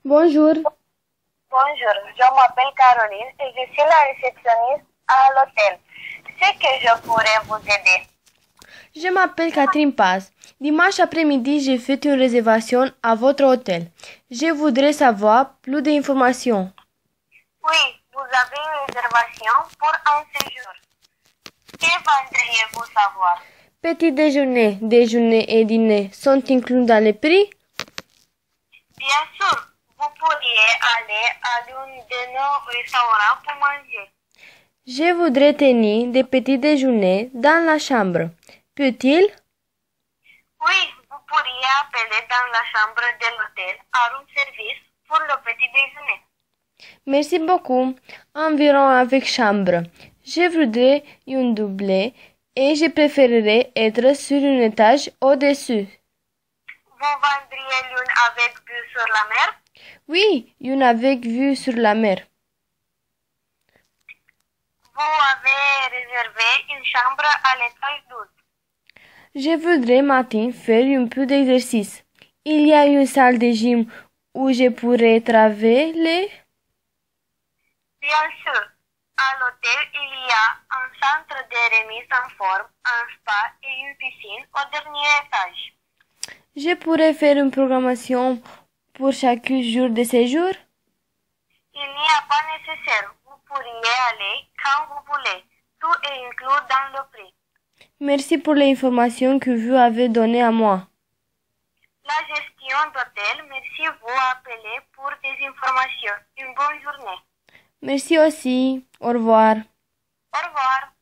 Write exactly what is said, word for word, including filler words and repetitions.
Bonjour, Bonjour, je m'appelle Caroline et je suis la réceptionniste à l'hôtel. C'est que je pourrais vous aider. je m'appelle Catherine Paz. Dimanche après-midi, j'ai fait une réservation à votre hôtel. Je voudrais savoir plus d'informations. Oui, vous avez une réservation pour un séjour. Que voudriez-vous savoir? Petit déjeuner, déjeuner et dîner sont inclus dans les prix? Bien sûr, vous pourriez aller à l'un de nos restaurants pour manger. Je voudrais tenir des petits déjeuners dans la chambre. Peut-il? Oui, vous pourriez appeler dans la chambre de l'hôtel à un service pour le petit déjeuner. Merci beaucoup. Environ avec chambre. Je voudrais une doublée et je préférerais être sur un étage au-dessus. Vous vendriez l'une avec vue sur la mer? Oui, une avec vue sur la mer. Vous avez réservé une chambre à l'étage douze. Je voudrais matin faire un peu d'exercice. Il y a une salle de gym où je pourrais travailler. Bien sûr, à l'hôtel, il y a un centre de remise en forme, un spa et une piscine au dernier étage. Je pourrais faire une programmation pour chaque jour de séjour. Il n'y a pas nécessaire, vous pourriez aller quand vous voulez. Tout est inclus dans le prix. Merci pour l'information que vous avez donnée à moi. La gestion d'hôtel, merci vous appeler pour des informations. Une bonne journée. Merci aussi. Au revoir. Au revoir.